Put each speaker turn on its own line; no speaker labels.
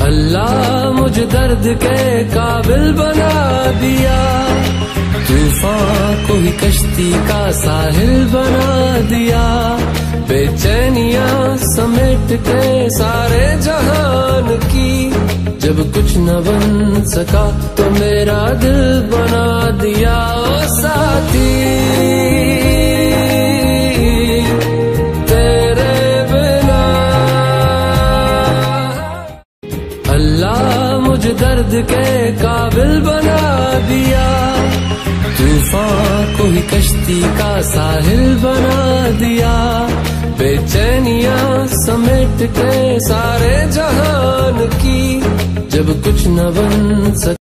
अल्लाह मुझे दर्द के काबिल बना दिया, तूफान को ही कश्ती का साहिल बना दिया। बेचैनियां समेट के सारे जहान की, जब कुछ न बन सका तो मेरा दिल बना दिया। ओ साथी तेरे बिना अल्लाह मुझे दर्द के काबिल बना दिया, तूफान को ही कश्ती का साहिल बना दिया। बेचैनियां समेट के सारे जहान की, जब कुछ न बन सका